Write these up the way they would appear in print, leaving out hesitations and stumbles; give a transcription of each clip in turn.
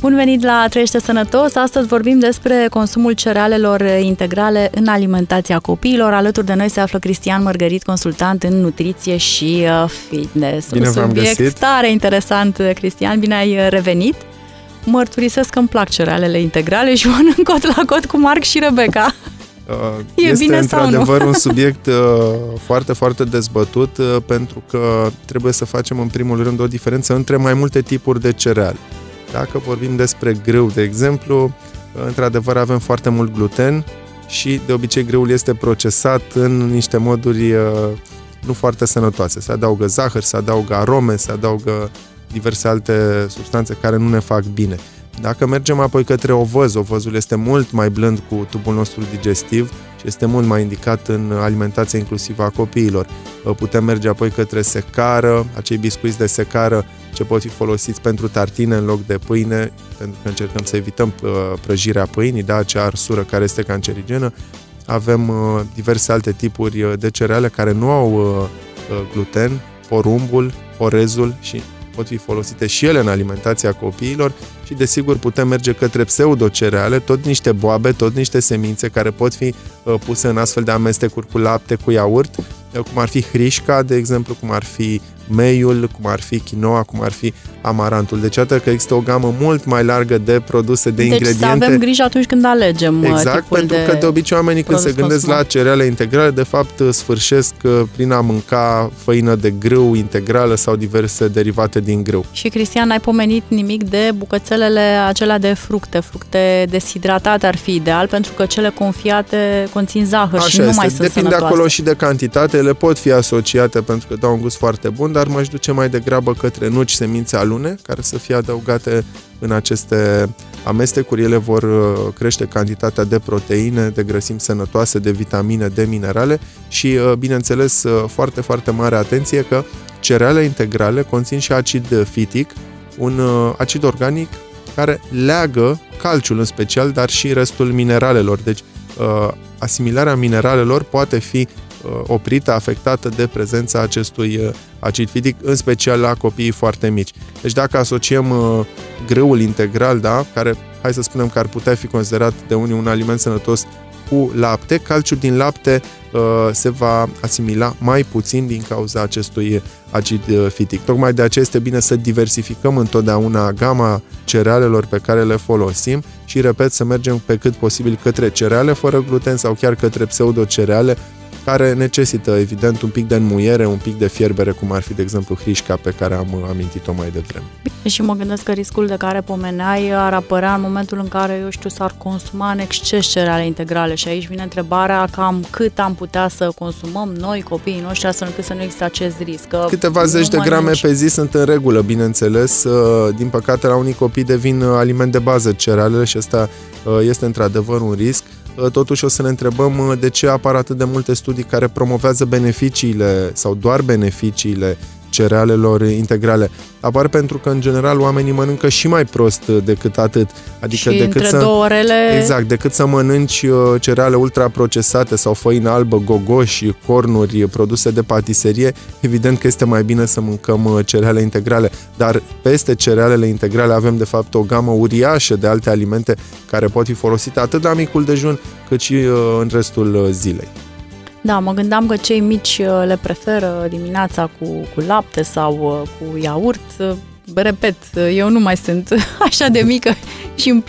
Bun venit la Trăiește Sănătos! Astăzi vorbim despre consumul cerealelor integrale în alimentația copiilor. Alături de noi se află Cristian Mărgărit, consultant în nutriție și fitness. Bine v-am găsit! Tare interesant, Cristian, bine ai revenit! Mărturisesc că îmi plac cerealele integrale și mănânc cot la cot cu Marc și Rebecca. Este într-adevăr un subiect foarte, foarte dezbătut, pentru că trebuie să facem în primul rând o diferență între mai multe tipuri de cereale. Dacă vorbim despre grâu, de exemplu, într-adevăr avem foarte mult gluten și de obicei grâul este procesat în niște moduri nu foarte sănătoase. Se adaugă zahăr, se adaugă arome, se adaugă diverse alte substanțe care nu ne fac bine. Dacă mergem apoi către ovăz, ovăzul este mult mai blând cu tubul nostru digestiv și este mult mai indicat în alimentația inclusivă a copiilor. Putem merge apoi către secară, acei biscuiți de secară ce pot fi folosiți pentru tartine în loc de pâine, pentru că încercăm să evităm prăjirea pâinii, da, acea arsură care este cancerigenă. Avem diverse alte tipuri de cereale care nu au gluten, porumbul, orezul și pot fi folosite și ele în alimentația copiilor și desigur putem merge către pseudocereale, tot niște boabe, tot niște semințe care pot fi puse în astfel de amestecuri cu lapte, cu iaurt, cum ar fi hrișca, de exemplu, cum ar fi meiul, cum ar fi quinoa, cum ar fi amarantul. Deci iată că există o gamă mult mai largă de produse, de ingrediente. Deci să avem grijă atunci când alegem exact, pentru că de obicei oamenii când se gândesc la cereale integrale, de fapt sfârșesc prin a mânca făină de grâu integrală sau diverse derivate din grâu. Și Cristian, n-ai pomenit nimic de bucățelele acelea de fructe deshidratate ar fi ideal, pentru că cele confiate conțin zahăr. Așa și nu mai sunt depinde sănătoase. Acolo și de cantitate, ele pot fi asociate pentru că dau un gust foarte bun, dar m-aș duce mai degrabă către nuci, semințe, alune, care să fie adăugate în aceste amestecuri. Ele vor crește cantitatea de proteine, de grăsimi sănătoase, de vitamine, de minerale și, bineînțeles, foarte, foarte mare atenție că cereale integrale conțin și acid fitic, un acid organic care leagă calciul în special, dar și restul mineralelor. Deci, asimilarea mineralelor poate fi oprită, afectată de prezența acestui acid fitic, în special la copiii foarte mici. Deci dacă asociem grâul integral, da, care, hai să spunem că ar putea fi considerat de unii un aliment sănătos, cu lapte, calciul din lapte se va asimila mai puțin din cauza acestui acid fitic. Tocmai de aceea este bine să diversificăm întotdeauna gama cerealelor pe care le folosim și, repet, să mergem pe cât posibil către cereale fără gluten sau chiar către pseudocereale care necesită, evident, un pic de înmuiere, un pic de fierbere, cum ar fi, de exemplu, hrișca pe care am amintit-o mai devreme. Și mă gândesc că riscul de care pomeneai ar apărea în momentul în care, eu știu, s-ar consuma în exces cereale integrale și aici vine întrebarea cam cât am putea să consumăm noi, copiii noștri, astfel încât să nu există acest risc. Câteva zeci de grame pe zi sunt în regulă, bineînțeles. Din păcate, la unii copii devin aliment de bază cerealele și asta este într-adevăr un risc. Totuși o să ne întrebăm de ce apar atât de multe studii care promovează beneficiile sau doar beneficiile cerealelor integrale. Apar pentru că, în general, oamenii mănâncă și mai prost decât atât. Adică și decât între două orele... Exact, decât să mănânci cereale ultraprocesate sau făină albă, gogoși, cornuri, produse de patiserie, evident că este mai bine să mâncăm cereale integrale. Dar peste cerealele integrale avem, de fapt, o gamă uriașă de alte alimente care pot fi folosite atât la micul dejun, cât și în restul zilei. Da, mă gândeam că cei mici le preferă dimineața cu lapte sau cu iaurt. Repet, eu nu mai sunt așa de mică și îmi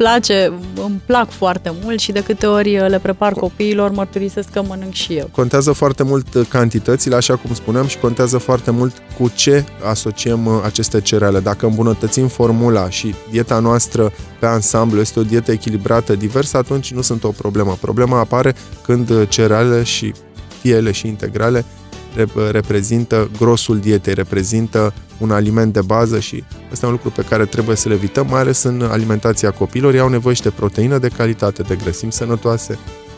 plac foarte mult și de câte ori le prepar copiilor, mărturisesc că mănânc și eu. Contează foarte mult cantitățile, așa cum spuneam, și contează foarte mult cu ce asociem aceste cereale. Dacă îmbunătățim formula și dieta noastră pe ansamblu este o dietă echilibrată, diversă, atunci nu sunt o problemă. Problema apare când cerealele și fie ele și integrale reprezintă grosul dietei, reprezintă un aliment de bază și ăsta e un lucru pe care trebuie să le evităm, mai ales în alimentația copiilor. Ei au nevoie și de proteină de calitate, de grăsimi sănătoase.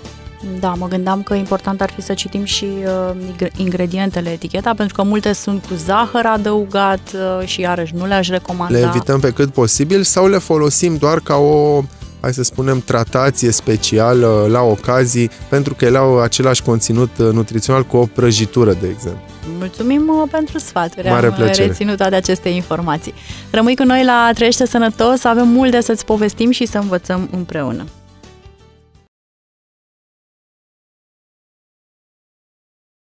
Da, mă gândeam că important ar fi să citim și ingredientele, eticheta, pentru că multe sunt cu zahăr adăugat și iarăși nu le-aș recomanda. Le evităm pe cât posibil sau le folosim doar ca o, hai să spunem, tratație specială la ocazii, pentru că ele au același conținut nutrițional cu o prăjitură, de exemplu. Mulțumim pentru sfaturi. Mare plăcere. Am reținut toate aceste informații. Rămâi cu noi la Trăiește Sănătos, avem mult de să-ți povestim și să învățăm împreună.